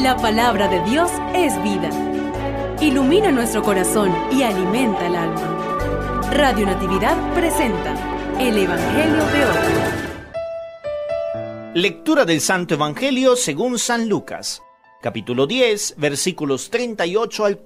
La palabra de Dios es vida. Ilumina nuestro corazón y alimenta el alma. Radio Natividad presenta el Evangelio de hoy. Lectura del Santo Evangelio según San Lucas, capítulo 10, versículos 38 al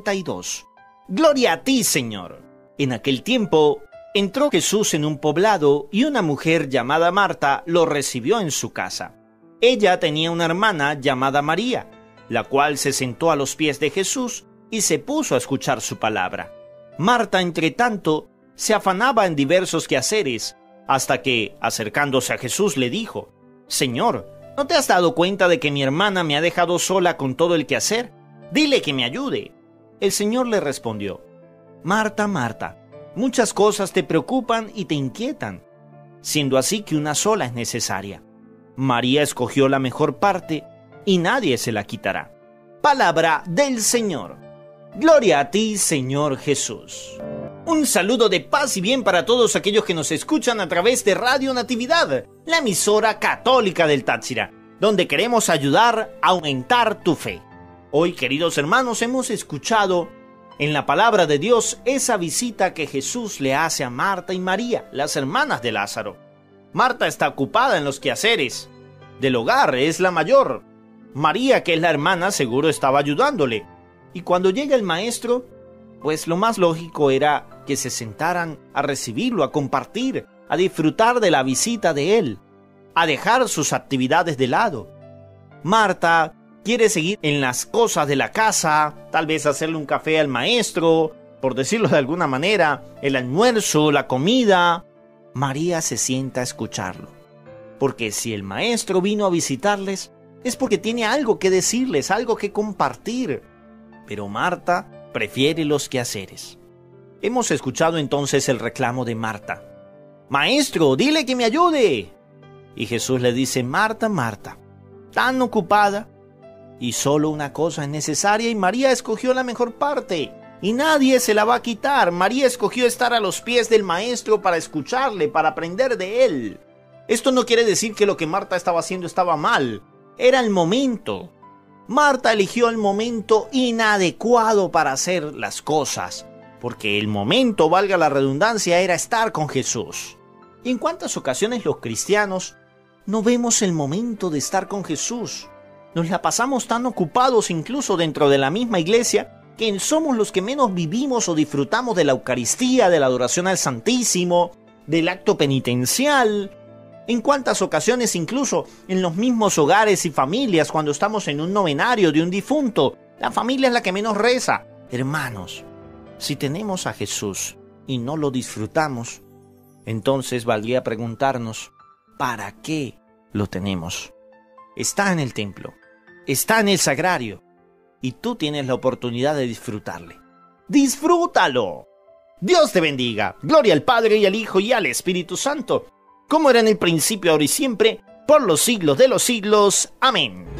42. Gloria a ti, Señor. En aquel tiempo entró Jesús en un poblado y una mujer llamada Marta lo recibió en su casa. Ella tenía una hermana llamada María, la cual se sentó a los pies de Jesús y se puso a escuchar su palabra. Marta, entre tanto, se afanaba en diversos quehaceres, hasta que, acercándose a Jesús, le dijo: «Señor, ¿no te has dado cuenta de que mi hermana me ha dejado sola con todo el quehacer? Dile que me ayude». El Señor le respondió: «Marta, Marta, muchas cosas te preocupan y te inquietan, siendo así que una sola es necesaria. María escogió la mejor parte, y nadie se la quitará». Palabra del Señor. Gloria a ti, Señor Jesús. Un saludo de paz y bien para todos aquellos que nos escuchan a través de Radio Natividad, la emisora católica del Táchira, donde queremos ayudar a aumentar tu fe. Hoy, queridos hermanos, hemos escuchado en la palabra de Dios esa visita que Jesús le hace a Marta y María, las hermanas de Lázaro. Marta está ocupada en los quehaceres del hogar, es la mayor. María, que es la hermana, seguro estaba ayudándole. Y cuando llega el maestro, pues lo más lógico era que se sentaran a recibirlo, a compartir, a disfrutar de la visita de él, a dejar sus actividades de lado. Marta quiere seguir en las cosas de la casa, tal vez hacerle un café al maestro, por decirlo de alguna manera, el almuerzo, la comida. María se sienta a escucharlo, porque si el maestro vino a visitarles, es porque tiene algo que decirles, algo que compartir. Pero Marta prefiere los quehaceres. Hemos escuchado entonces el reclamo de Marta: «Maestro, dile que me ayude». Y Jesús le dice: «Marta, Marta, tan ocupada, y solo una cosa es necesaria, y María escogió la mejor parte, y nadie se la va a quitar. María escogió estar a los pies del maestro para escucharle, para aprender de él». Esto no quiere decir que lo que Marta estaba haciendo estaba mal. Era el momento. Marta eligió el momento inadecuado para hacer las cosas, porque el momento, valga la redundancia, era estar con Jesús. ¿Y en cuántas ocasiones los cristianos no vemos el momento de estar con Jesús? Nos la pasamos tan ocupados, incluso dentro de la misma iglesia, que somos los que menos vivimos o disfrutamos de la Eucaristía, de la adoración al Santísimo, del acto penitencial. En cuántas ocasiones, incluso en los mismos hogares y familias, cuando estamos en un novenario de un difunto, la familia es la que menos reza. Hermanos, si tenemos a Jesús y no lo disfrutamos, entonces valdría preguntarnos: ¿para qué lo tenemos? Está en el templo, está en el sagrario, y tú tienes la oportunidad de disfrutarle. ¡Disfrútalo! Dios te bendiga. Gloria al Padre y al Hijo y al Espíritu Santo, como era en el principio, ahora y siempre, por los siglos de los siglos. Amén.